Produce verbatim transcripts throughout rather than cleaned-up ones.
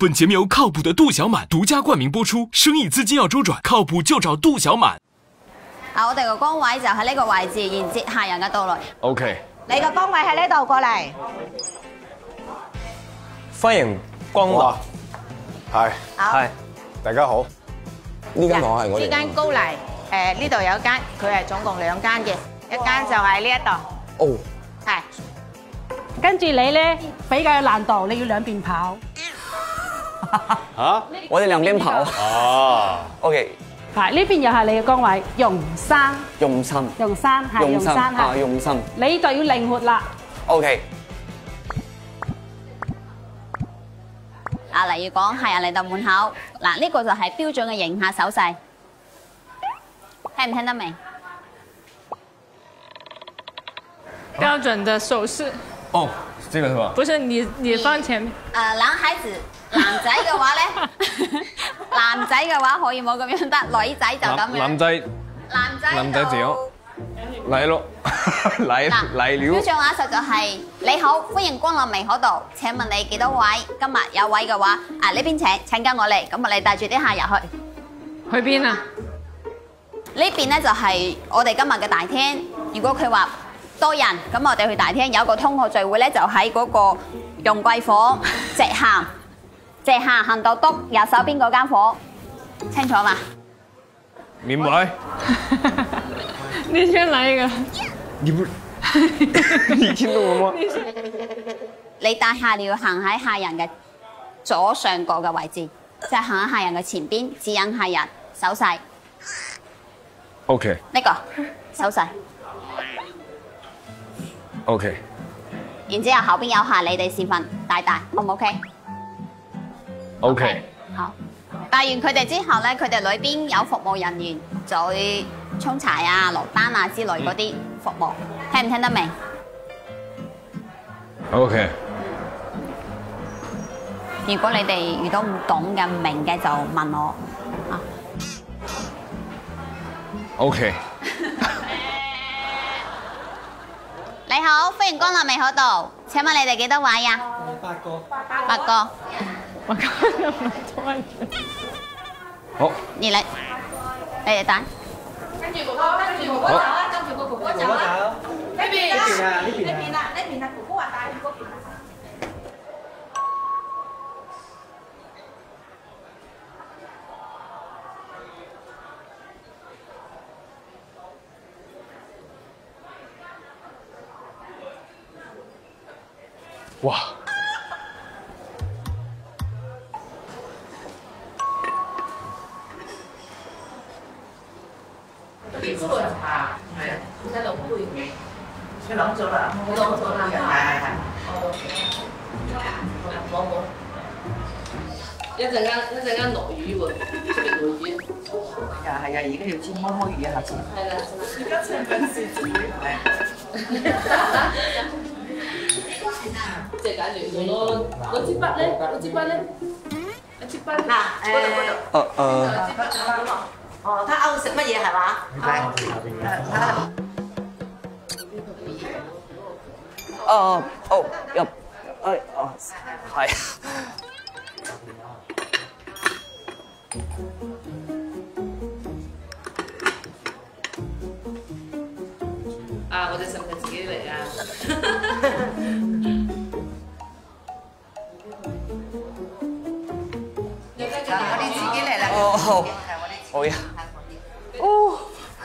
本节目由靠谱的杜小滿獨家冠名播出，生意資金要周轉，靠譜就找杜小滿。 啊，我哋個崗位就喺呢個位置，迎接客人嘅到來。 OK。 你個崗位喺呢度，過嚟。 歡迎光臨。 係。 係。 大家好。呢間房係我哋。 呢間高麗，誒呢度有一間，佢係總共兩間嘅，一間就喺呢一度。 哦。 係。 跟住你咧比較有難度，你要兩邊跑。 嚇！我哋兩邊跑。哦。OK。 係呢邊又係你嘅崗位，用心。 用心。 用心係用心係。 用心。 你就要靈活啦。 OK。 啊，例如講客人嚟到門口，嗱呢個就係標準嘅迎客手勢，聽唔聽得明？ 標準的手勢。 哦，這個是吧？ 不是你，你放前面。 誒，男孩子，男仔嘅話咧，男仔嘅話可以冇咁樣得，女仔就咁樣。 男仔。 男仔。 男仔點？嚟咯，嚟嚟了。 標準話術就係你好，歡迎光臨美可道。請問你幾多位？今日有位嘅話，啊呢邊請，請跟我嚟。咁我哋帶住啲客入去。 去邊啊？ 呢邊咧就係我哋今日嘅大廳。如果佢話多人，咁我哋去大廳有個通告聚會咧，就喺嗰個容櫃房直行，直行行到篤右手邊嗰間房，清楚嘛？ 明白。 你先來一個。 你不，你聽懂了嗎？ 你帶客你要行喺客人嘅左上角嘅位置，即係行喺客人嘅前邊，指引客人手勢。 OK。 呢個手勢。 OK。 然之後後邊有客，你哋示範大大，好唔 OK？ OK。 好。帶完佢哋之後咧，佢哋裏邊有服務人員就會沖茶啊、落單啊之類嗰啲服務，聽唔聽得明 ？OK。 如果你哋遇到唔懂嘅、唔明嘅，就問我啊。 OK。 你好，歡迎光臨美可道。請問你哋幾多位啊？ 八個。 八個。 我剛剛有多人。 好。 你嚟，你哋帶。 跟住哥哥，跟住哥哥走啊，跟住個哥哥走啊。呢邊啊，呢邊啊，呢邊啊，呢邊啊，哥哥話帶去嗰邊。 哇！ 幾個人啊？係啊，一路杯嘅。佢諗咗啦。佢諗咗啦。係係係。哦。冇冇。一陣間一陣間落雨喎，出嚟落雨。係啊係啊，而家要先摸摸雨下先。係啦。而家請緊試紙。係。即係揀住攞攞支筆咧，攞支筆咧，一支筆嗱誒，嗰度嗰度， 誒誒， 支筆咁啊，哦，睇歐食乜嘢係嘛？係， 哦哦入，誒哦係。 啊！我哋使唔使自己嚟啊？我哋自己嚟啦。 哦好，好呀。哦。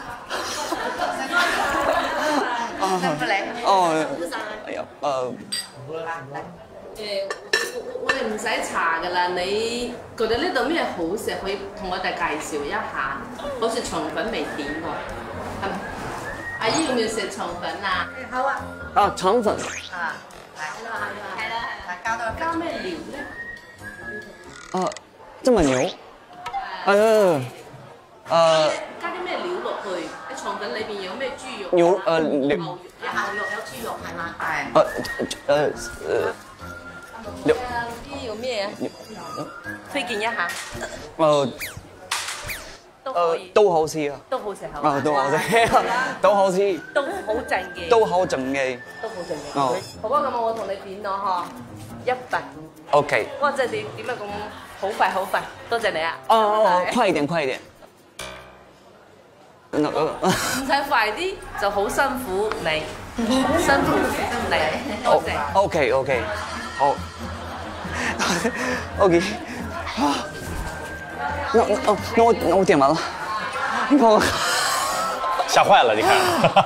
辛苦你。 哦。哎呀，誒。 誒，我哋唔使查㗎啦。你覺得呢度咩好食，可以同我哋介紹一下。好似腸粉未點喎，係咪？阿姨要唔要食腸粉啊？好啊。 啊，腸粉。 啊，係啦係啦係啦，加多加咩料咧？ 啊，這麼牛？誒誒。 加啲咩料落去？喺腸粉裏邊有咩豬肉？ 牛誒牛。 牛肉有牛肉有豬肉係嘛？係。 誒誒誒。牛。 啲要咩啊？推薦一下。 誒。誒都好吃啊！ 都好食係嘛？ 啊，都好食，都好吃， 都好正嘅， 都好正嘅， 都好正嘅。 哦， 好啊，咁我同你點咯嗬。 一百。 OK。 哇！即係點點解咁好快好快？多謝你啊！ 哦哦，快一點，快一點。 唔使快啲，就好辛苦你，辛苦你。多謝。 OK OK， 好。OK。啊。那那那我那我點完了。你看我。嚇壞了，你看。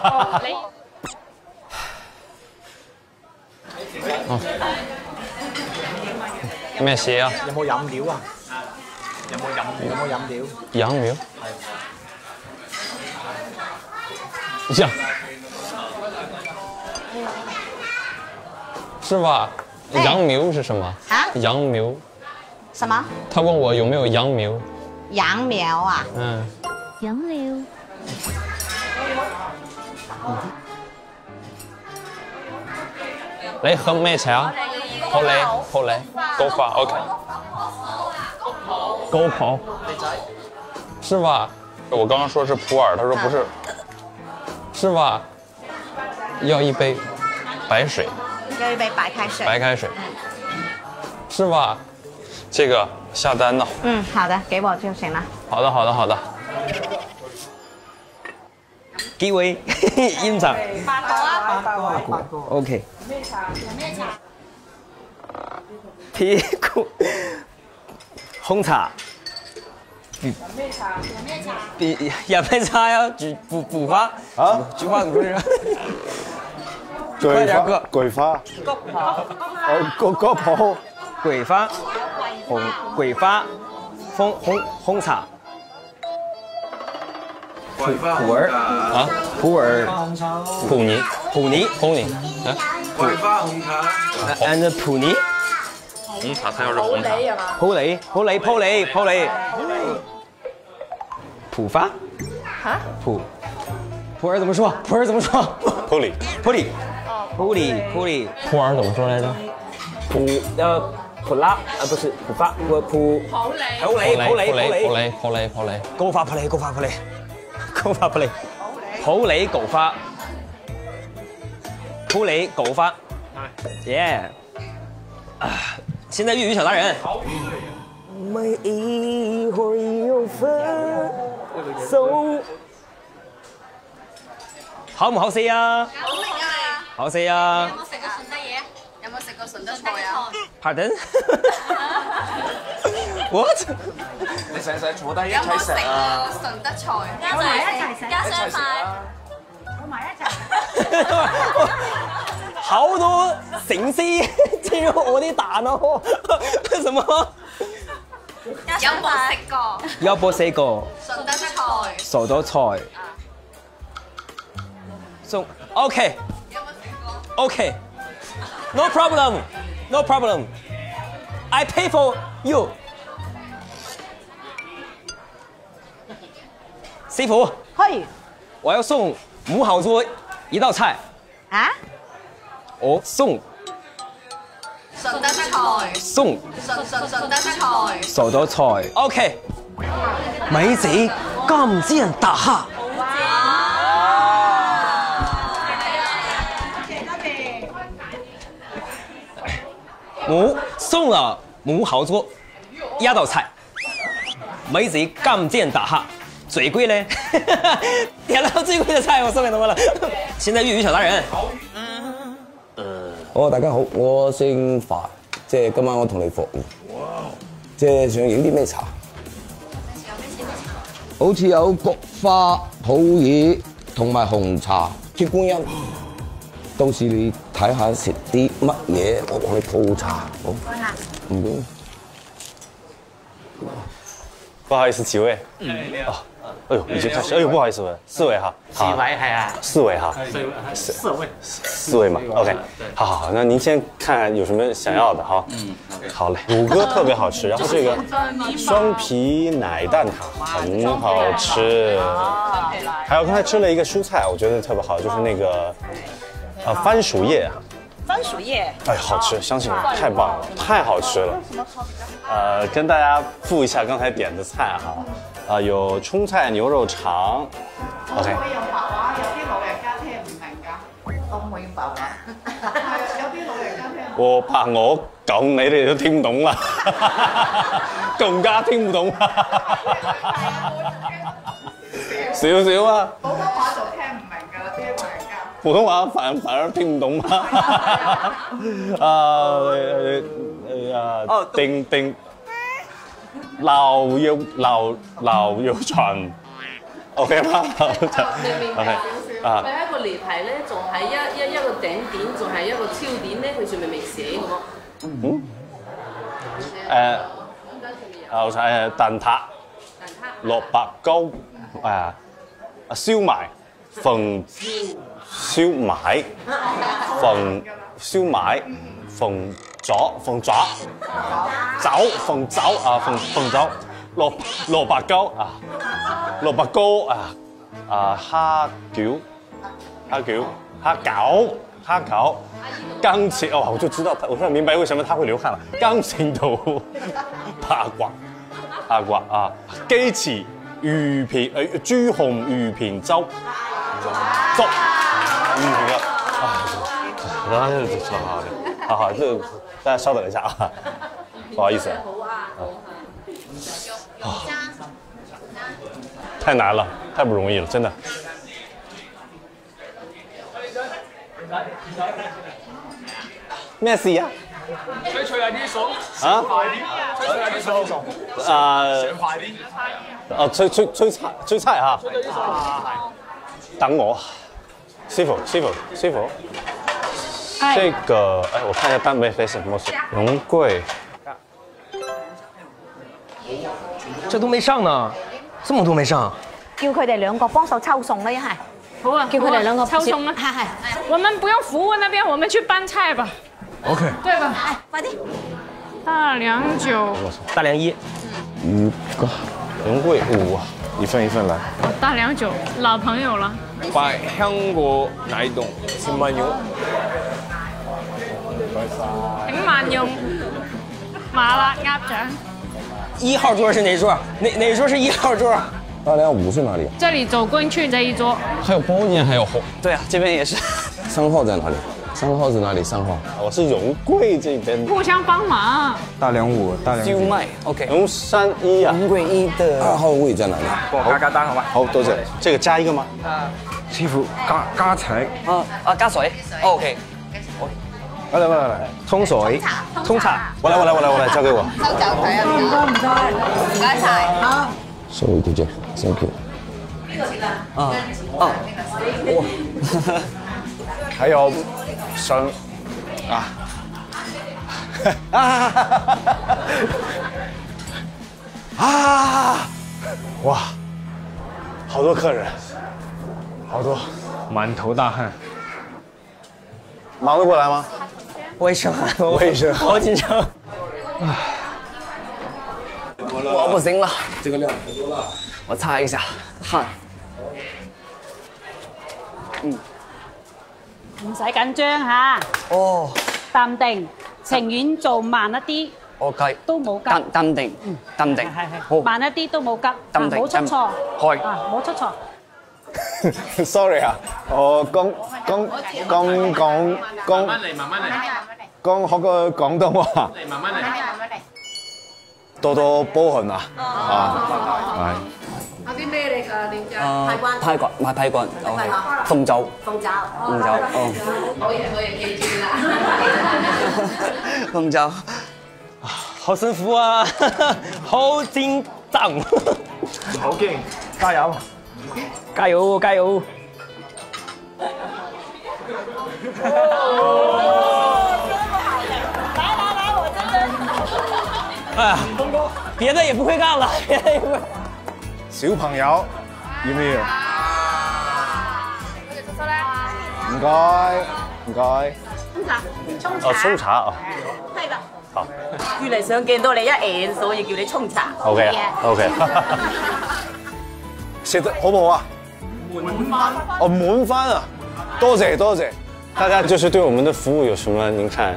咩事啊？ 有冇飲料啊？有冇飲有冇飲料？ 飲料？飲。是吧？杨苗是什么？ 啊？ 杨苗。 什么？ 他问我有没有杨苗。 杨苗啊？ 嗯。 杨苗。 你喝咩茶？泡梨，泡梨，高发 ，OK。高跑。是吧？我刚刚说是普洱，他说不是。是吧？要一杯白水。 要一杯白开水。 白开水。是吧？这个下单了。 嗯，好的，给我就行了。 好的，好的，好的。幾位煙茶？ 八個啊。 八個，八個。 OK。 咩茶？有咩茶？ 屁股。紅茶。 有咩茶？有咩茶？ 比有咩茶呀？菊菊菊花啊？菊花怎麼說是？ 桂花，桂花。哦，菊菊泡。 桂花。紅桂花。紅紅紅茶。普普洱啊，普洱，普洱，普洱，普洱，啊， 桂花紅茶 ，and 普洱， 紅茶，它要是紅茶， 普洱，普洱，普洱，普洱，普發， 哈？ 普，普洱怎麼說？普洱怎麼說？ 普洱， 普洱，普洱，普洱，普洱怎麼說來着？普呃普拉啊，不是普發，普普普洱，普洱，普洱，普洱，普洱，普洱，高發普洱，高發普洱。狗發普洱，普洱狗發，普洱狗發，耶！啊，現在粵語小達人。每一會兒有分手，好唔好食啊？ 好食啊！ 好食啊！ 有冇食過順德嘢？有冇食過順德菜啊 ？Pardon？ What？ 你使唔使坐低一有冇食齊食啊？ 過順德菜？ 加埋一齊食， 加雙塊。 坐埋一齊。 好多城市進入我的大腦，什麼？ 有冇食過？ 有冇食過？ 順德菜。 順德菜。送 OK。 有冇食過 OK。No problem. No problem. I pay for you. 師傅， 去。 我要送母好桌一道菜。 啊？ 我送。 順德菜。 送。 順順順德菜。 順德菜。OK。美子咁知人大蝦。我送了母好桌一道菜。美子咁知人大蝦。最貴咧，點到最貴的菜，我送給他們了。現在粵語小達人。 哦，大家好，我姓樊，即係今晚我同你服務。即係想影啲咩茶？好似有菊花、普洱同埋紅茶、鐵觀音。到時你睇下食啲乜嘢，我幫你泡茶。好，唔該。 不好意思，幾位？嗯。哦。哎呦，已經開始！哎呦，不好意思，四位哈。 幾位係啊？ 四位哈。 四位，四位， 四位嘛。OK， 好好好，那您先看看有什麼想要的哈。嗯，好嘞。乳鴿特別好吃，然後這個雙皮奶蛋撻很好吃。還有剛才吃了一個蔬菜，我覺得特別好，就是那個呃番薯葉。 番薯葉。 哎，好吃，相信我，太棒了，太好吃了。呃，跟大家复一下剛才點的菜哈。啊，有葱菜牛肉腸 ，OK。 可以用白話，有啲老人家聽唔明㗎。我唔會用白話。係啊，有啲老人家聽唔明。 我怕我講你哋都聽唔懂啦，更加聽唔懂啦，少少啊。普通話就聽唔明㗎啦，啲老人家。普通話反反而聽唔懂嗎？啊啊定定老要老老要傳 ，OK 嗎 ？OK 啊。 佢喺個離題咧，仲係一一一個頂點，仲係一個超點咧，佢上面未寫嘅喎。 嗯。誒，後睇誒蛋撻、蘿蔔糕誒燒賣、鳳燒賣、鳳燒賣、鳳爪、鳳爪、酒、鳳酒啊，鳳鳳酒、蘿蘿蔔糕啊，蘿蔔糕啊啊蝦餃、蝦餃、蝦餃、蝦餃。鋼琴哦，我就知道，我突然明白為什麼他會流汗了。鋼琴頭八卦，八卦啊，雞翅、魚片誒豬紅魚片粥，粥魚片啊，啊，這超好的，好好，這大家稍等一下啊，不好意思啊，啊，太難了，太不容易了，真的。咩事啊？ 吹吹下啲數， 啊？ 快啲，吹吹下啲數， 啊， 上快啲。 哦，吹吹吹菜吹菜哈。等我，師傅師傅師傅，這個哎，我看一下單，沒沒事沒事。龍桂， 這都沒上呢，這麼多沒上。 叫佢哋兩個幫手抽餸啦，一係。 好啊， 叫佢哋兩個抽餸啊。 係係。 我們不用服務那邊，我們去搬菜吧。 OK。 對吧？ 哎，快啲。 大良酒。 大良一。 魚個龍桂五，一份一份來。 大良酒，老朋友了。 百香果奶凍千萬用。 請慢用。麻辣鴨掌。 一號桌是哪桌？哪哪桌是一號桌？ 大良五是哪裡？ 這裡走過去這一桌。 還有包年，還有紅。 對啊，這邊也是。 三號在哪裡？三號是哪裡？三號。 我是榮桂這邊。 互相幫忙。 大良五，大良。 燒賣 ，OK。 龍山一啊。 龍桂一的二號位在哪裡？ 幫我加加單好嗎？ 好，多謝。這個加一個嗎？ 師傅加加菜。 啊啊，加水 ，OK。 來來來來，沖水， 沖茶。 我來我來我來我來，交給我。 收走佢啊！唔該唔該，唔該晒。好。 Sorry，姐姐 ，Thank you。 啊啊，哇！ 還有生啊啊啊！哇，好多客人，好多， 滿頭大汗。 忙得過來嗎？ 我也是汗， 我也是， 好緊張。我不行了， 這個量太多了， 我擦一下汗。嗯。 唔使緊張嚇。 哦。 淡定，情願做慢一啲。 OK。 都冇急。 淡淡定，淡定。 係係。 好。 慢一啲都冇急。 淡定。 冇出錯。 係。 啊，冇出錯。 Sorry 啊，我剛剛剛剛剛。 慢慢嚟，慢慢嚟。 剛學個廣東話。 嚟，慢慢嚟。 多多包涵啊！啊，係。 有啲咩嚟㗎？點解？ 派骨。派骨，買派骨。OK。鳳爪。鳳爪。鳳爪。哦。 可以可以記住啦。 鳳爪。好辛苦啊！好緊張。 好勁，加油！ 加油加油！哎呀，別的也不會幹了，別的也不會。 小朋友要唔要？唔該，唔該。 沖茶，沖茶。 哦，沖茶哦。 係啦。 好。 越嚟想見到你一眼，所以叫你沖茶。 OK 啊 ，OK。食得好唔好啊？ 滿番。 哦，滿番啊！多謝多謝。大家就是對我們的服務有什麼？您看。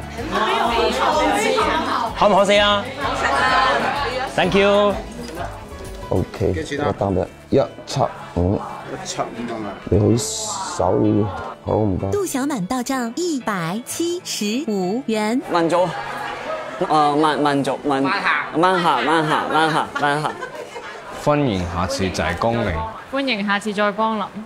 好唔好食啊？Thank you。 OK，我當得一七五。 一七五啊嘛。 你好手。 唔該。 杜小滿到賬一百七十五元。 慢走，誒慢慢做，慢慢行，慢行，慢行，慢行，慢行。 歡迎下次再光臨。 歡迎下次再光臨。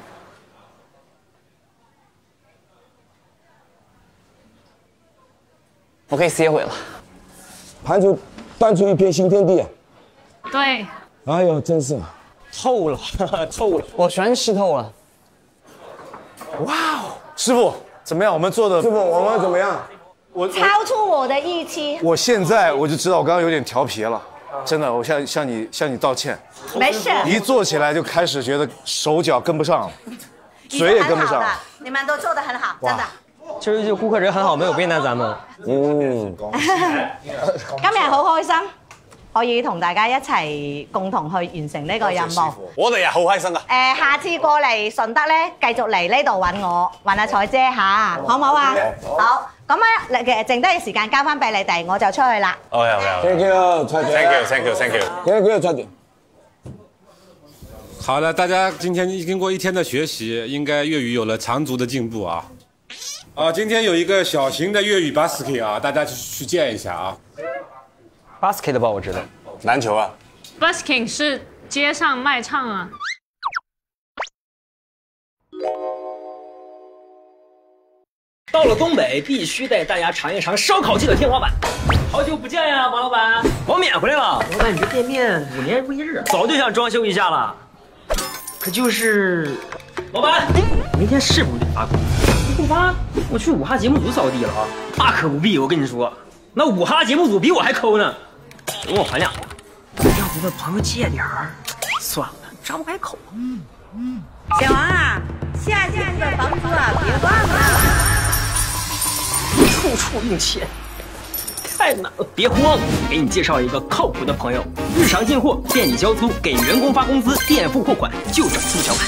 我可以歇會了。 盤出端出一片新天地啊！ 對。 哎呦，真是透了，透了，我全吃透了。 哇哦，师傅怎么样？我们做的， 师傅我们怎么样？ 我超出我的预期。 我现在我就知道我刚刚有点调皮了，真的，我向向你向你道歉。 没事。 一做起来就开始觉得手脚跟不上了，嘴也跟不上了。 你们都做得很好，真的。 今兒就顧客人很好，沒有為難咱們。 嗯。 今日好開心，可以同大家一齊共同去完成呢個任務。 我哋也好開心啊！ 誒，下次過嚟順德咧，繼續嚟呢度揾我，揾阿彩姐嚇，好唔好啊？好。咁啊，其實剩低嘅時間交翻俾你哋，我就出去啦。 OK OK。Thank you，彩姐。 Thank you，Thank you，Thank you。Thank you，彩姐。 好了，大家今天经过一天的学习，应该粤语有了长足的进步啊。啊，今天有一个小型的粤语 basket 啊，大家去去见一下啊。 basket 吧，我知道， 篮球啊。 busking 是街上卖唱啊。 到了东北，必须带大家尝一尝烧烤界的天花板。好久不见呀，王老板！王冕回来了。老板，你这店面五年如一日，早就想装修一下了。可就是，老板，明天是不是得发工？不发，我去五哈节目组扫地了啊！大可不必，我跟你说，那五哈节目组比我还抠呢，等我还两个。要不问朋友借点儿？算了，张不开口。嗯嗯。 小王啊，下季度的房租啊，别忘了。 处处用钱，太难了。别慌，给你介绍一个靠谱的朋友，日常进货，店里交租，给员工发工资，店付货款，就找杜小满。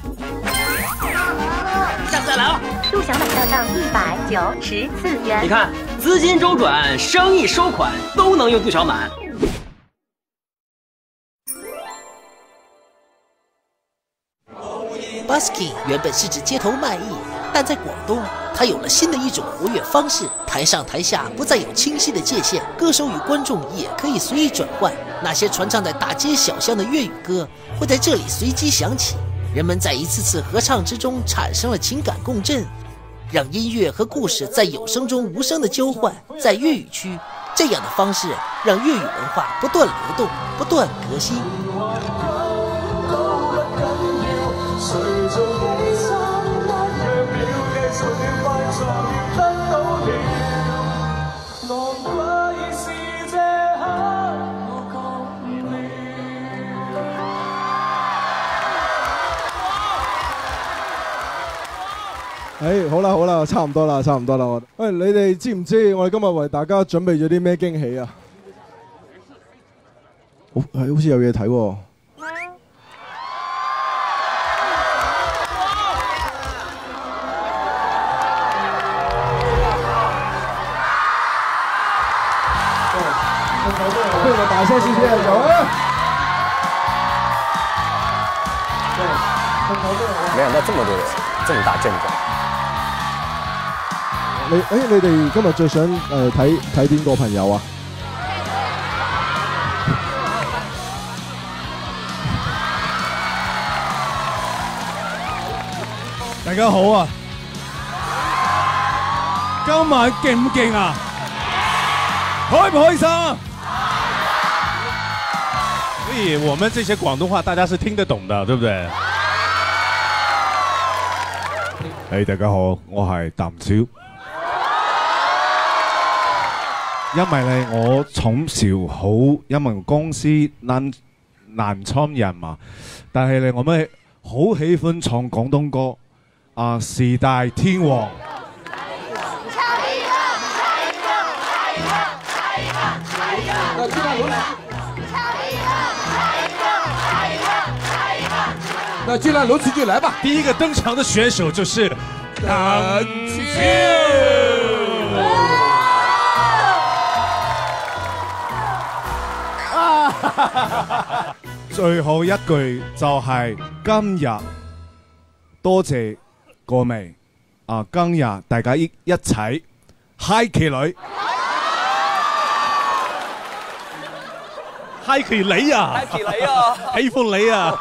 下次再来啊！ 杜小满到账一百九十四元。 你看，资金周转、生意收款都能用杜小满。 Busking 原本是指街头卖艺，但在广东，它有了新的一种活跃方式，台上台下不再有清晰的界限，歌手与观众也可以随意转换。那些传唱在大街小巷的粤语歌会在这里随机响起，人们在一次次合唱之中产生了情感共振，让音乐和故事在有声中无声的交换。在粤语区，这样的方式让粤语文化不断流動，不斷革新。 誒好啦好啦，差唔多啦，差唔多啦。我喂，你哋知唔知我哋今日為大家準備咗啲咩驚喜啊？好係好似有嘢睇喎。不如我大聲少少嚟做啊！ 沒想到這麼多人，這麼大陣仗。 你誒，你哋今日最想誒睇睇邊個朋友啊？ 大家好啊！今晚勁唔勁啊？開唔開心？所以我們這些廣東話大家是聽得懂的，對不對？誒，大家好，我係譚少。因為咧，我從小好，因為公司南南昌人嘛，但係咧，我們好喜歡唱廣東歌，啊，時代天王。 那既然如此，就來吧。 第一個登場的選手就是譚超。最後一句就係今日多謝各位， 啊，今日大家一一齊嗨麒女，嗨麒你啊， 嗨麒你啊， 喜歡你啊，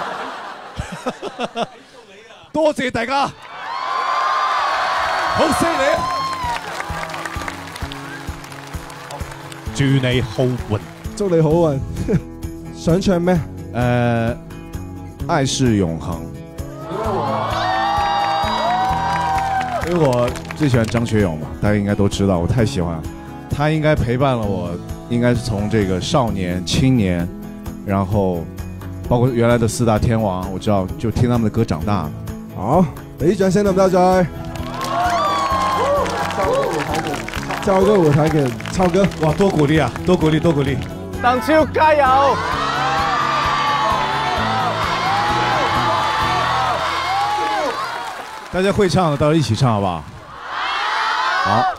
多謝大家，好犀利啊！祝你好運， 祝你好運。想唱咩？ 誒，愛是永恆。因為我最喜歡張學友嘛，大家應該都知道，我太喜歡了。他應該陪伴了我，應該是從這個少年、青年，然後包括原來的四大天王，我知道就聽他們的歌長大的。 好，俾啲掌聲得唔得再？交個舞台給超哥， 哇，多鼓勵啊，多鼓勵，多鼓勵。 鄧超加油！ 大家會唱的，到時候一起唱好不好？好。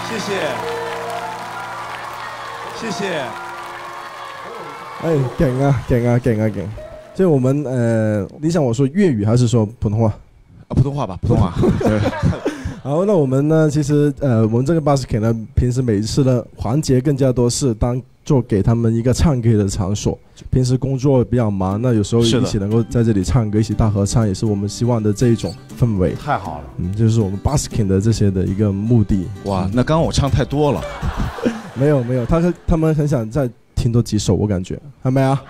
谢谢，谢谢。 哎，勁啊，勁啊，勁啊，勁！就我們呃，你想我說粵語還是說普通話？ 啊，普通話吧，普通話。對。 好，那我們呢，其實呃，我們這個 busking 呢，平時每一次的環節更加多是當做給他們一個唱歌的場所。平時工作比較忙，那有時候一起能夠在這裡唱歌，一起大合唱，也是我們希望的這一種氛圍。 太好了， 嗯，就是我們 busking 的這些的一個目的。 哇，那剛剛我唱太多了。 沒有沒有，他他們很想再聽多幾首，我感覺，係咪啊？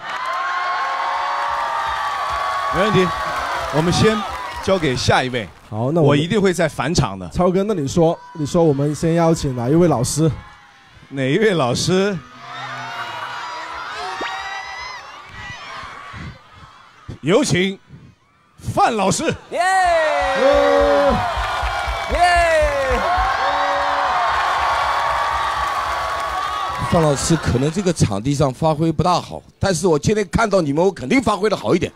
沒問題，我們先交給下一位。 好，那 我, 我一定會再返場的。 超哥，那你說，你說我們先邀請哪一位老師？ 哪一位老師？有請范老師。 耶！耶！ 范老師可能這個場地上發揮不大好，但是我今天看到你們，我肯定發揮得好一點。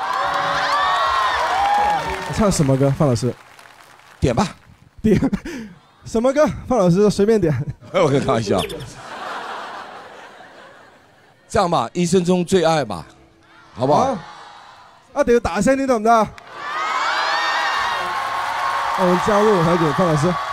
唱什麼歌，范老師？ 點吧， 點什麼歌？范老師隨便點。 我跟你開玩笑。這樣吧，一生中最愛吧，好不好？ 一定要大聲啲得唔得？我們加入還給范老師。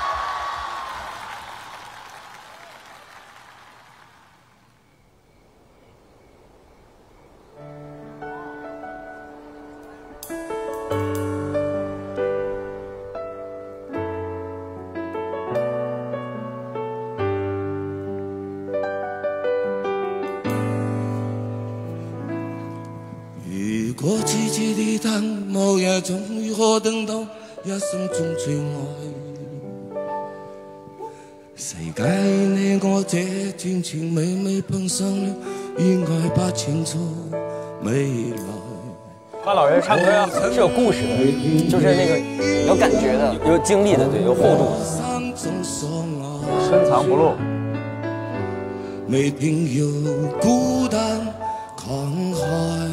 如果痴痴地等，某日終於可等到一生中最愛。誰介你我這段情美美碰上了意外不清楚未來。 范老师唱歌是有故事的，就是那个有感觉的，有经历的，对，有厚度的， 深藏不露。 未偏要孤單慷慨。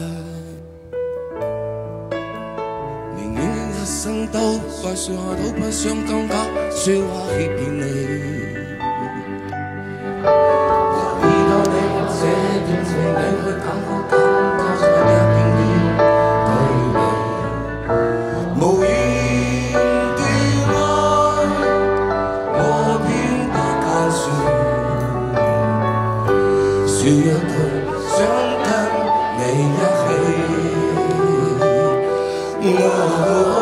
一生都怪說話都不想更加說話欺騙你。遇到你這段情，你會感覺感覺在一點點對你。無言的愛，我偏不敢說，說一句想跟你一起。我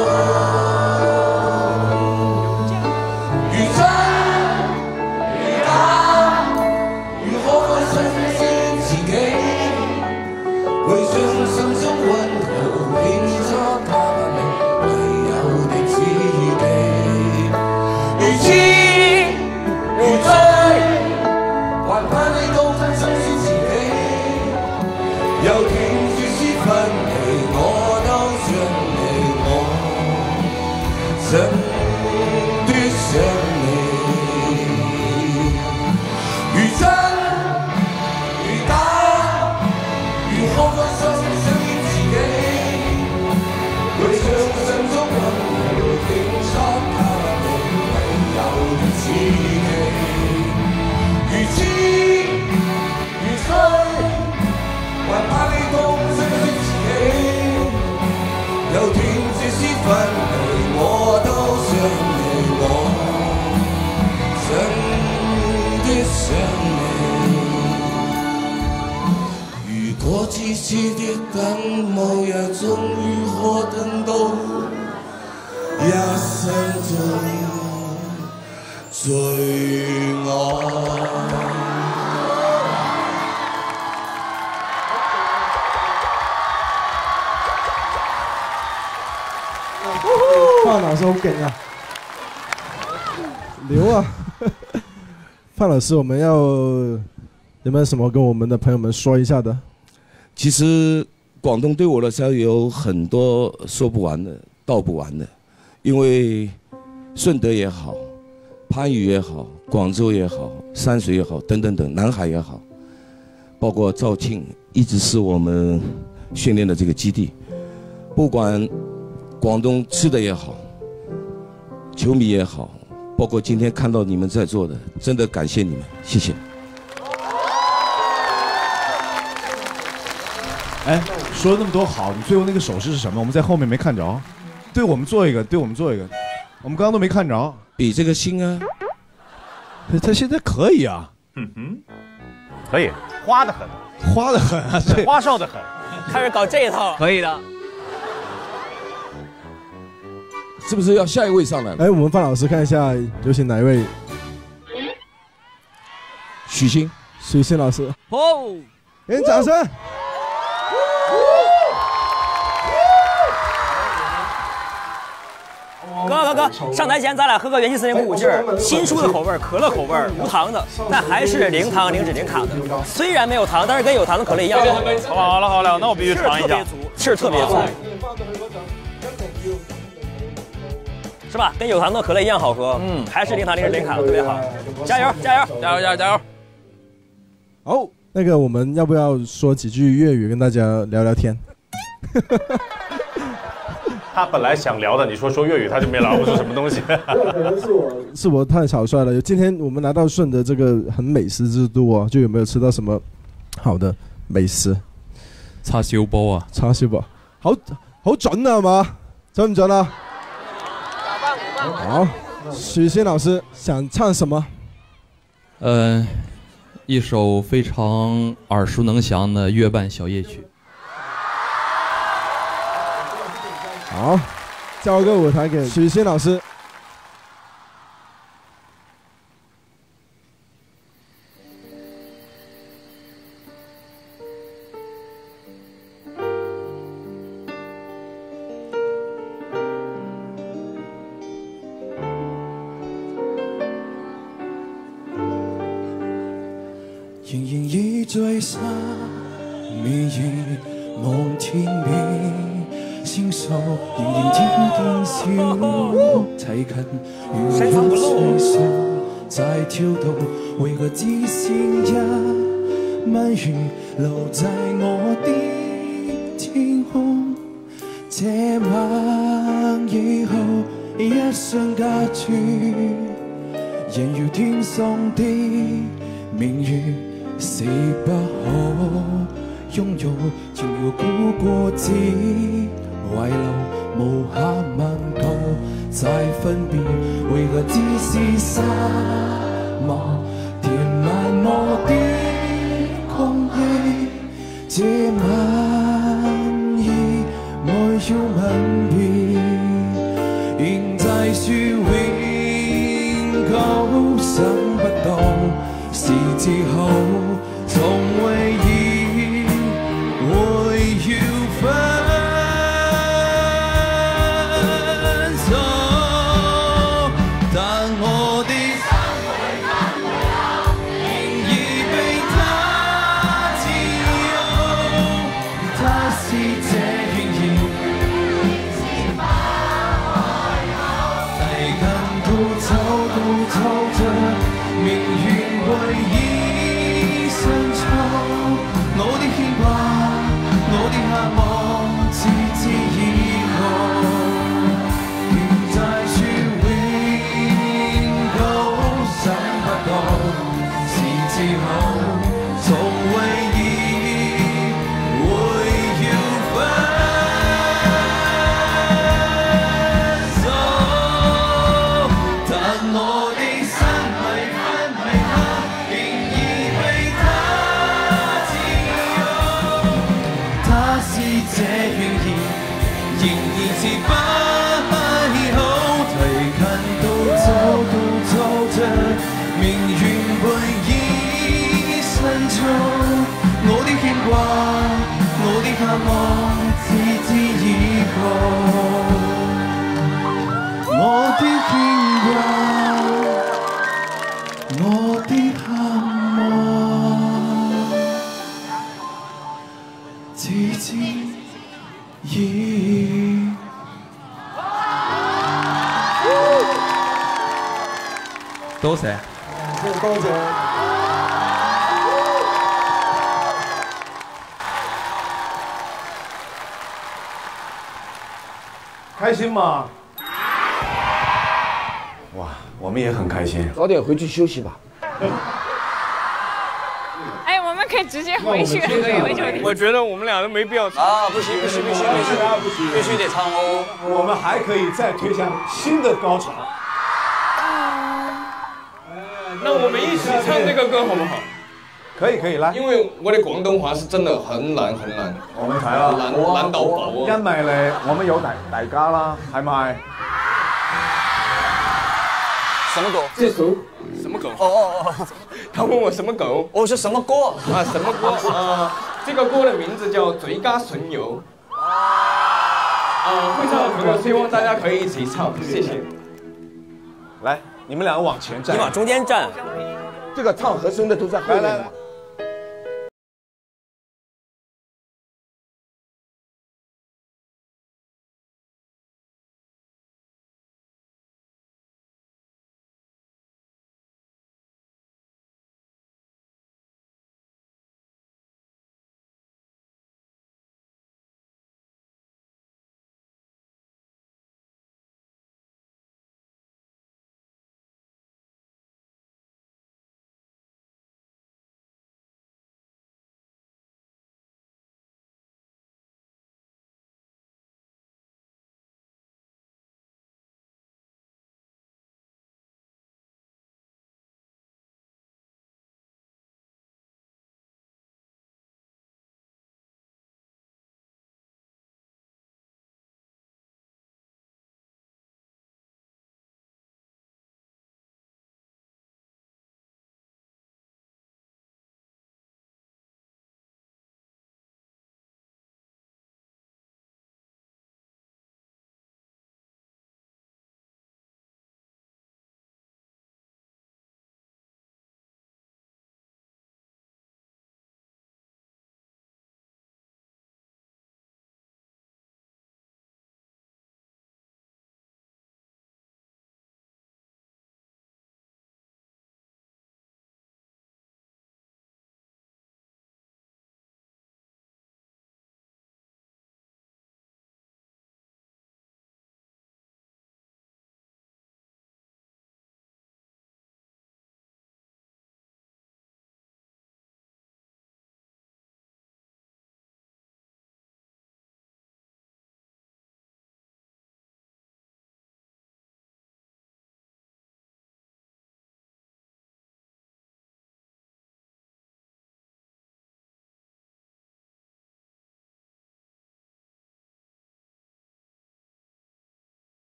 真的想你，如真如假，如何開心想念自己，為將心中溫柔拼出他們唯有的知己，如痴如醉，還怕你痛惜自己，有斷這絲分離。我都想你，我真的想你。如果痴痴的等，某日終於可等到一生中最愛。 范老師好勁啊，牛啊！范老師，我們要有沒有什麼跟我們的朋友們說一下的？ 其實廣東對我來說有很多說不完的、道不完的，因為順德也好，番禺也好，廣州也好，山水也好，等等等，南海也好，包括肇慶，一直是我們訓練的這個基地，不管廣東吃的也好，球迷也好， 包括今天看到你们在座的，真的感谢你们，谢谢。 哎，说了那么多好，你最后那个手势是什么？我们在后面没看着。对我们做一个，对我们做一个，我们刚刚都没看着。 比这个心啊， 他现在可以啊。 嗯哼，可以，花的很， 花的很啊，对， 花哨的很。 开始搞这一套，可以的。 是不是要下一位上来？ 哎，我们范老师看一下，有请哪一位？ 许昕， 许昕老师。 哦， 给你掌声。 哥哥哥，上台前咱俩喝个元气森林鼓舞劲儿。新出的口味儿，可乐口味儿，无糖的，但还是零糖、零脂、零卡的。虽然没有糖，但是跟有糖的可乐一样。 好了好了好了，那我必须尝一下。 气儿特别足，是吧？跟有糖的可乐一样好喝。嗯，还是零糖、零脂、零卡的，特别好。加油加油加油加油加油！ 好，那个我们要不要说几句粤语跟大家聊聊天？ 他本来想聊的，你说说粤语，他就没聊不出什么东西。 是我是我太草率了。今天我们来到顺德这个很美食之都哦，就有没有吃到什么好的美食？ 叉燒煲啊， 叉燒煲，好好準啊，係嘛？準唔準啊？好，許昕老師想唱什麼？ 嗯，一首非常耳熟能詳的粵伴小夜曲。 好，交個舞台給許昕老師。 仍然倚醉沙面兒望天邊，星宿仍然天天笑，齊近如一歲數，在跳動，為何只剩一萬餘留在我的天空？這晚以後一瞬隔絕，人如天送的明月。是不可擁有，情如古過之遺留，無暇問舊，再分別，為何只是沙漠填滿我的空氣？這晚已沒有吻別，仍在說永久，想不到是之後。從未以會要分手，但我的心仍已被他自由。他是這願言，提近到走到走着，明月為依。我的牽掛，我的渴望，自知以後，仍在說永久，想不到是之後，從未以會要分手，但我的心迷昏迷下，仍已被他。這願言仍然是不好，提近到走到走着，明月為依身操。我的牽掛，我的渴望，自知以後。我的牽掛，我的渴望，自知。 多謝， 多謝。 開心嗎？ 哇，我们也很开心。 早点回去休息吧。 哎，我们可以直接回去，回酒店。 我觉得我们俩都没必要唱啊！不行不行不行不行不行，必须得唱哦。 我们还可以再推向新的高潮。 那我们一起唱这个歌好不好？ 可以可以，來。 因為我哋廣東話是真係很難很難。 我們睇啦， 難難到爆啊！ 因為咧，我們有大大家啦，係咪？ 什麼歌？ 這首什麼歌？哦哦哦！他問我什麼歌？ 哦，是什麼歌？ 啊，什麼歌？啊，這個歌的名字叫《最佳損友》。啊，會唱的朋友，希望大家可以一起唱，謝謝。 來，你們兩個往前站。 你往中間站。 這個唱和聲的都在後面。來來來。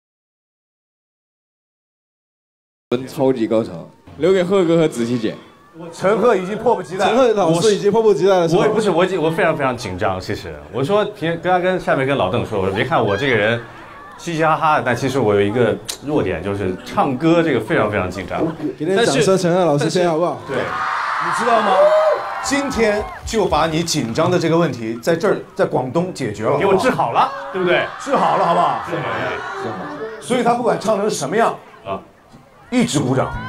超级高潮，留给贺哥和子琪姐。 陈赫已经迫不及待， 陈赫老师已经迫不及待了。 我也不是，我我非常非常紧张。其实我说平刚刚跟下面跟老邓说，我说别看我这个人嘻嘻哈哈的，但其实我有一个弱点，就是唱歌这个非常非常紧张。 给点掌声，陈赫老师先好不好？ 对，你知道吗？今天就把你紧张的这个问题在这儿，在广东解决了， 给我治好了，对不对？ 治好了，好不好？ 治好了。 所以他不管唱成什么样啊，一直鼓掌。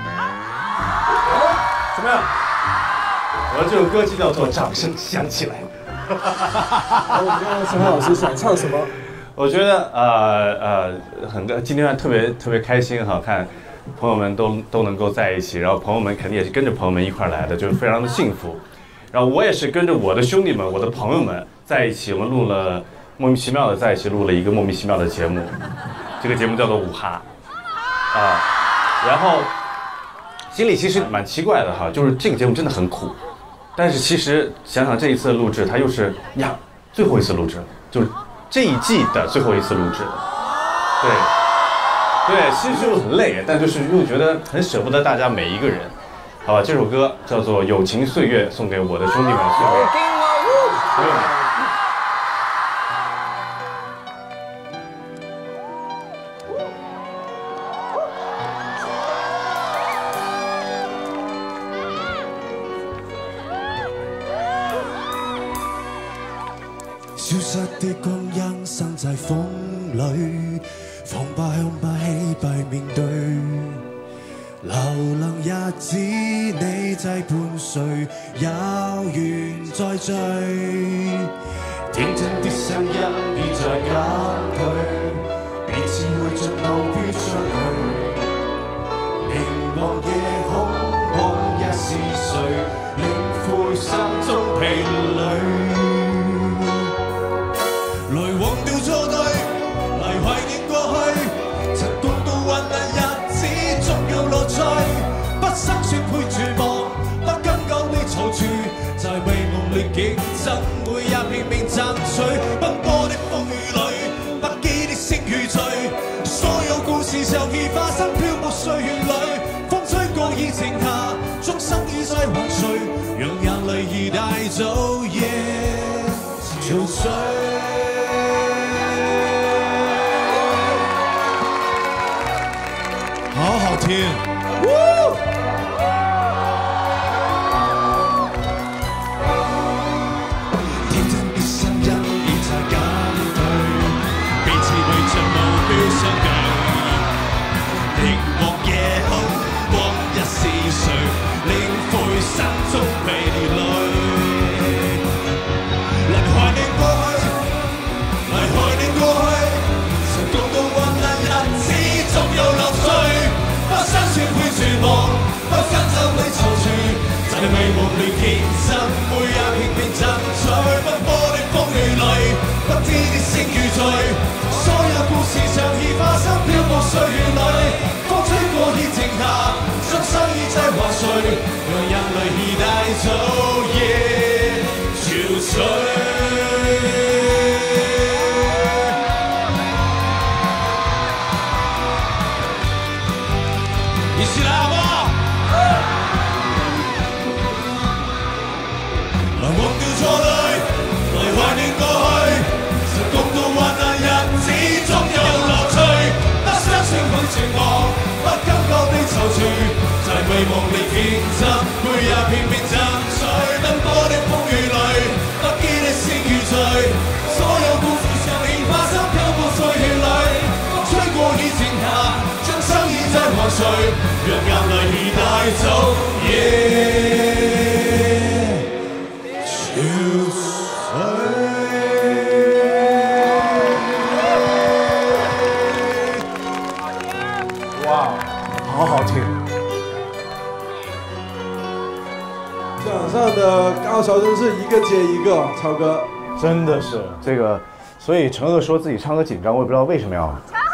怎么样？ 我这首歌就叫做《掌声响起来》。 我们看陈赫老师想唱什么？ 我觉得呃呃很今天特别特别开心哈，看朋友们都都能够在一起，然后朋友们肯定也是跟着朋友们一块来的，就是非常的幸福。然后我也是跟着我的兄弟们、我的朋友们在一起，我们录了莫名其妙的在一起录了一个莫名其妙的节目，这个节目叫做五哈啊，然后心里其实蛮奇怪的哈，就是这个节目真的很苦，但是其实想想这一次的录制，它又是呀最后一次录制，就是这一季的最后一次录制，对。对，其实就是很累，但就是又觉得很舍不得大家每一个人，好吧？这首歌叫做《友情岁月》，送给我的兄弟们，送给朋友们。 消失的光阴生在風裏，放吧向吧氣閉面對，流浪日子你際伴隨，有緣再聚，天真的聲音已在減退，彼此會盡路飄出去，凝望夜空往日是誰，領會心中疲累。來忘掉錯對，嚟懷念過去，曾共度患難日子，總有樂趣。不生說配絕望，不甘講的躊躇，在為夢裏競爭，每日拼命爭取。奔波的風雨裏，不羈的聲與醉，所有故事就已發生漂泊歲月裏，風吹過已靜下，終生已在還誰，讓眼淚已帶走夜憔悴。好好聽，天真的聲音已在減退，彼此為着目標相距，凝望夜空往日是誰，領會心中疲累。嚟懷念過去，嚟懷念過去，曾共度患難日子，總有樂趣。不相說會絕望，不分手會躊躇，在為夢裏競爭，每日拼命爭取。奔波的風雨裏，不知的聲與醉，所有故事像已發生，漂泊歲月裏，風吹過已靜下，將生已在還誰，讓眼淚已帶走夜憔悴。一起來好不好？來忘掉錯對，來懷念過去，曾共度患難日子，總有樂趣。不相信會絕望，不甘覺地躊躇，在為夢裏競爭，每日拼命爭取。奔波的風雨裏，不羈的聲與醉，所有故事像已發生，漂泊歲月裏，風吹過已靜下。生已在還誰，讓眼淚已帶走夜憔悴。 哇，好好聽！ 场上的高潮真是一个接一个，超哥真的是这个，所以陈赫说自己唱歌紧张，我也不知道为什么要。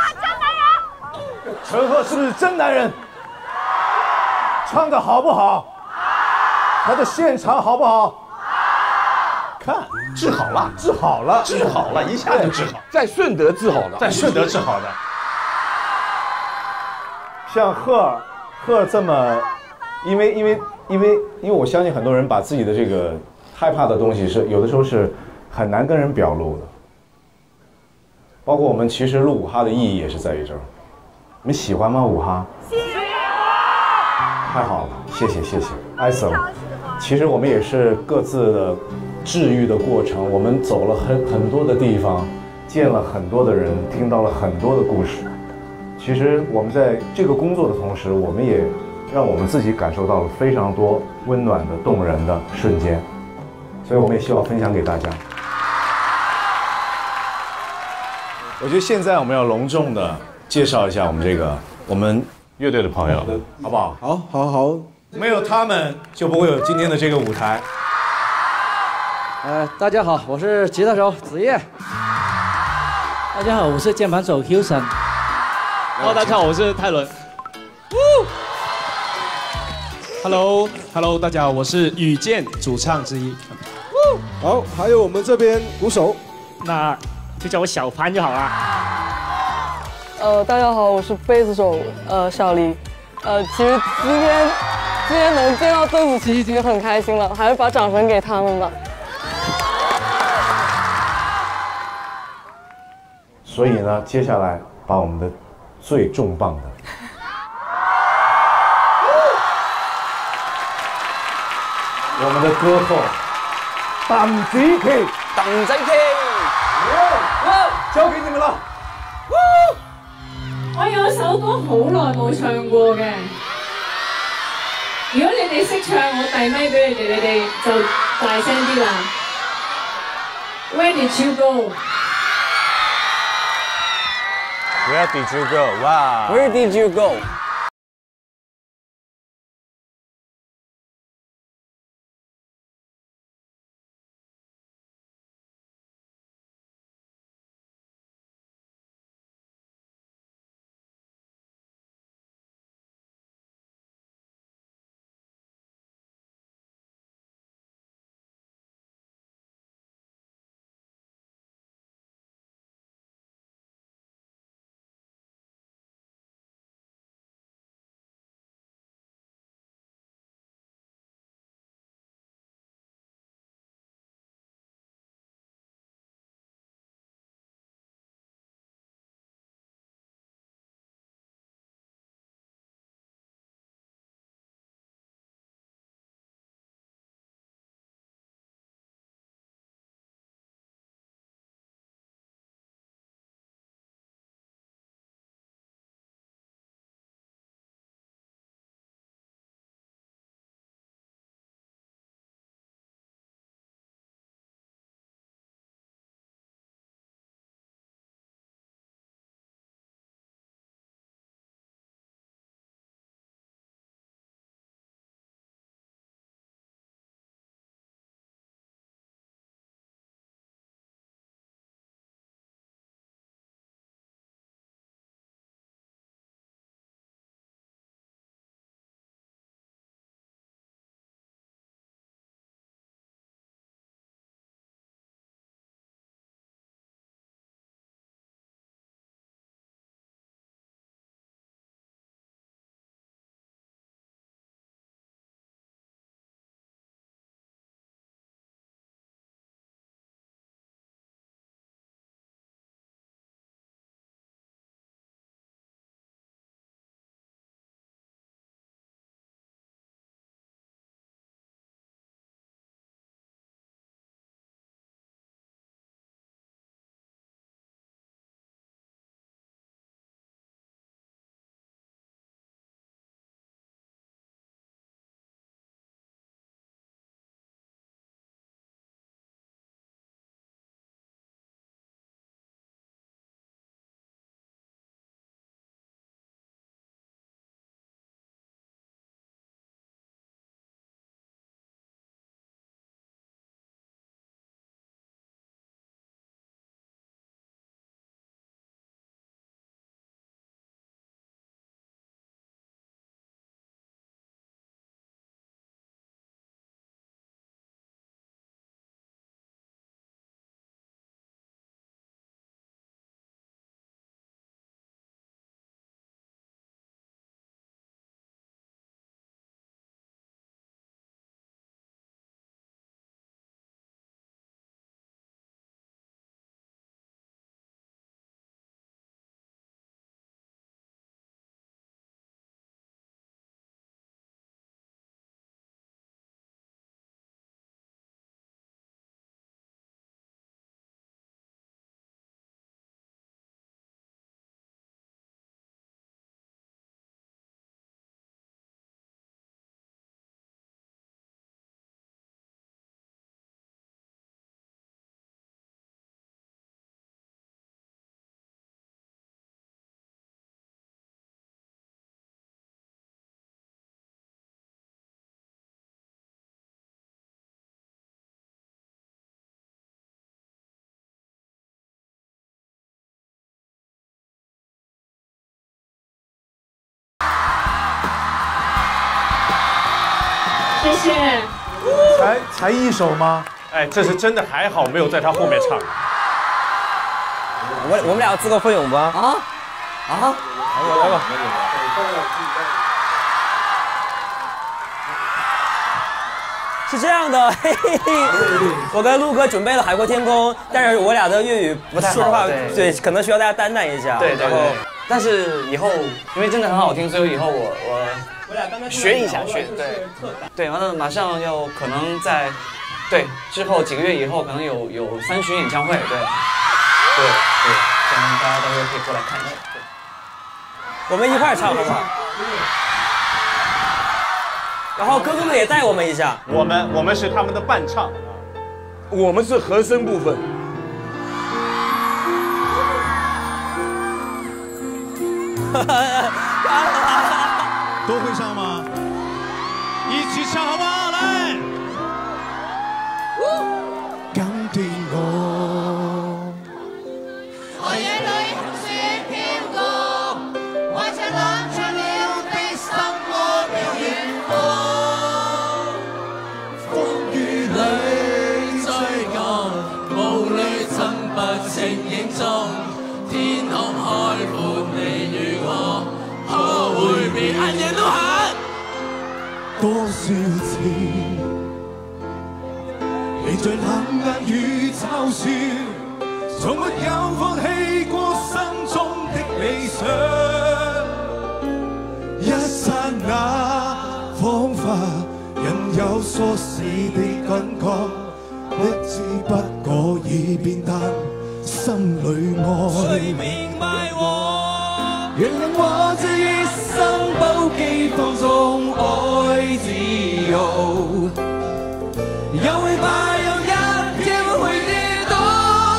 陈赫是不是真男人？唱的好不好？他的现场好不好？看，治好了，治好了， 治好了，一下就治好， 在顺德治好了， 在顺德治好的。 像赫尔，赫尔这么，因为因为因为因为我相信很多人把自己的这个害怕的东西是有的时候是很难跟人表露的。包括我们其实录五哈的意义也是在于这儿。你们喜欢吗？五哈？喜欢。太好了，谢谢谢谢。Awesome。其实我们也是各自的治愈的过程，我们走了很很多的地方，见了很多的人，听到了很多的故事。其实我们在这个工作的同时，我们也让我们自己感受到了非常多温暖的、动人的瞬间，所以我们也希望分享给大家。我觉得现在我们要隆重的介绍一下我们这个我们乐队的朋友，好不好？ 好，好，好。 没有他们，就不会有今天的这个舞台。 呃，大家好，我是吉他手子夜。大家好，我是键盘手 Hilson。 Hello， 大家好，我是泰伦。Hello，Hello， 大家好，我是雨剑主唱之一。 好，还有我们这边鼓手， 那就叫我小潘就好了。 呃，大家好，我是贝斯手呃小黎。呃，其实今天今天能见到邓紫棋已经很开心了，还是把掌声给他们吧。 所以呢，接下来把我们的最重磅的。我们的歌后邓紫棋， 邓紫棋， 交給你們啦！ 我有一首歌好耐冇唱過嘅，如果你哋識唱，我遞咪俾你哋，你哋就大聲啲啦。Where did you go? Where did you go? Wow. Where did you go? 谢谢。 才才一首吗？ 哎，这是真的还好，没有在他后面唱。 我们我们俩有资格奋勇吧？啊啊！来吧来吧。是这样的，嘿嘿嘿，我跟陆哥准备了《海阔天空》，但是我俩的粤语不太好， 说实话， 对， 对，可能需要大家担待一下。 对对对。但是以后因为真的很好听，所以以后我我我俩刚刚学一下学，对对，完了马上要可能在对之后几个月以后可能有有三巡演唱会，对对对，这样大家到时候可以过来看一下。对， 我们一块儿唱好不好？然后哥哥们也带我们一下。 我们我们是他们的伴唱，我们是和声部分。 都会唱吗？一起唱好不好？来，今天我寒夜裏雪飄過，懷着冷卻了的心窩飄遠方。風雨裏追趕，霧裏尋不清影蹤，天空海闊，你與我可會變？眼影都喊。 多少次，你在冷眼與嘲笑，從沒有放棄過心中的理想。一剎那，彷彿人有疏死的感覺，不知不覺已變淡，心裏愛。誰明白我？原諒我這一生不羈放縱愛自由，也會怕有一天會跌倒。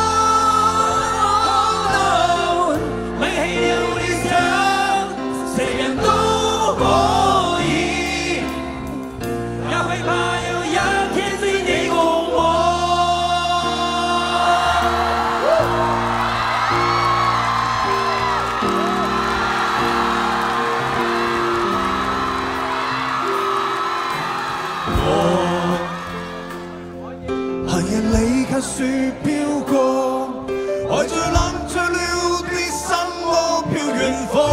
沒有理想，誰人都可以，也會怕有一天只你共我。雪飄過，愛在冷卻了的心窩飄遠方。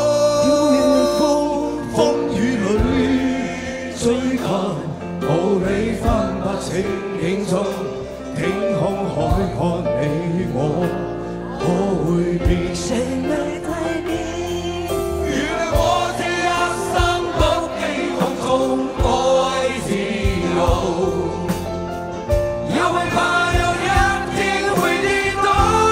風雨裏追趕，霧裏分不清影蹤，天空海闊，你我可會變？誰未蛻變？原諒我這一生不羈放縱愛自由。也會怕有一天會跌倒，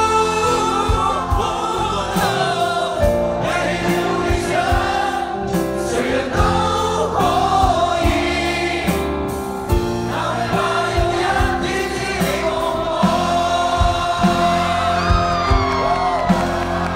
為了理想，誰人都可以，也會怕有一天只你共我。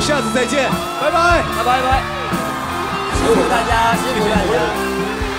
下次再见，拜拜， 拜拜拜，辛苦大家，辛苦大家。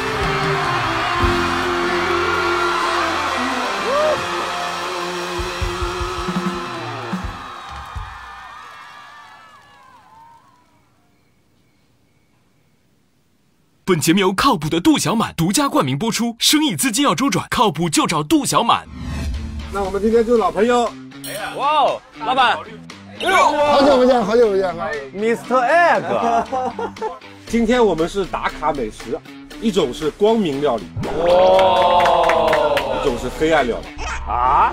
本节目由靠谱的杜小满独家冠名播出，生意资金要周转，靠谱就找杜小满。 那我们今天就是老朋友。 哇哦，老板， 好久不见，好久不见 ，Mister Egg。今天我们是打卡美食，一种是光明料理，哇，一种是黑暗料理啊。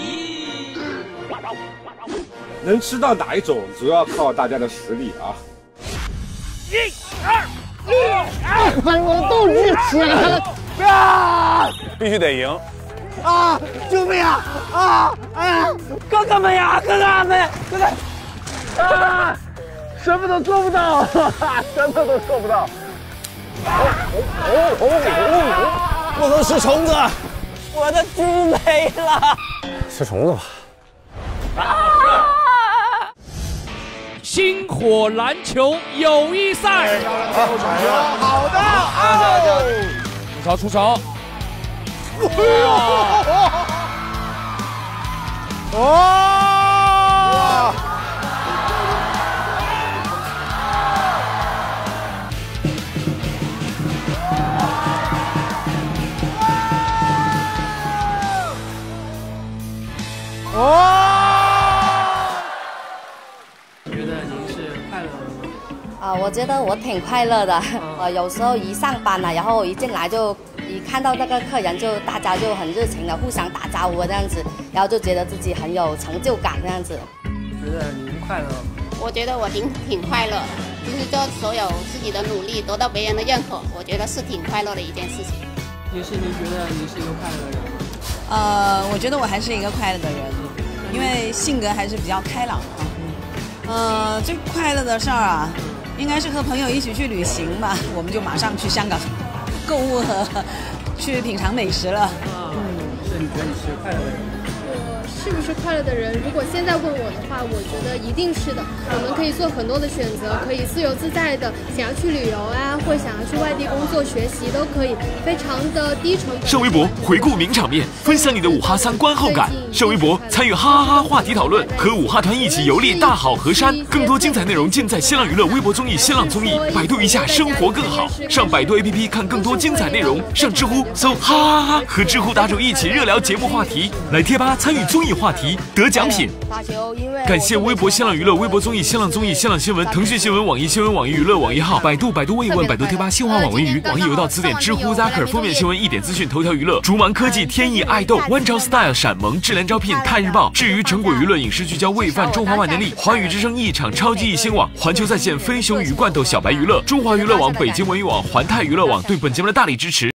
能吃到哪一种，主要靠大家的实力啊。一二。 哎，我肚子起来了！啊！ 必须得赢！ 啊！救命啊！啊！哎呀，哥哥们呀，哥哥们，哥哥！啊！什么都做不到，什么都做不到。哦哦哦！ 不能吃虫子，我的猪没了。 吃虫子吧。 啊！星火篮球友谊赛， 好的，好出手出手， 哇！哇！ 啊，我觉得我挺快乐的。呃，有时候一上班了，然后一进来就一看到那个客人，就大家就很热情的互相打招呼这样子，然后就觉得自己很有成就感这样子。 觉得您快乐吗？ 我觉得我挺挺快乐，就是做所有自己的努力得到别人的认可，我觉得是挺快乐的一件事情。 也是，您觉得您是一个快乐的人吗？ 呃，我觉得我还是一个快乐的人，因为性格还是比较开朗的。呃，最快乐的事儿啊。应该是和朋友一起去旅行吧，我们就马上去香港购物和去品尝美食了。 嗯，是你觉得你是快乐的人吗？ 我是不是快乐的人？如果现在问我的话，我觉得一定是的。我们可以做很多的选择，可以自由自在的，想要去旅游啊，或想要去外地工作学习，都可以，非常的低成本。 上微博回顾名场面，分享你的五哈三观后感。上微博参与哈哈哈话题讨论，和五哈团一起游历大好河山。更多精彩内容尽在新浪娱乐微博综艺、新浪综艺，百度一下生活更好。上百度 A P P 看更多精彩内容，上知乎搜哈哈哈，和知乎答主一起热聊节目话题，来贴吧参与综艺话题得奖品。感谢微博、新浪娱乐、微博综艺、新浪综艺、新浪新闻、腾讯新闻、网易新闻、网易娱乐、网易号、百度、百度未问、百度贴吧、新华网文娱、网易有道词典、知乎、Zacker、封面新闻、一点资讯、头条娱乐、竹芒科技、天意、爱豆、One Job Style、闪萌、智联招聘、探日报。至于成果娱乐影视聚焦喂饭、中华万年历、华语之声一场超级艺星网、环球在线、飞熊鱼罐头、小白娱乐、中华娱乐网、北京文娱网、环泰娱乐网对本节目的大力支持。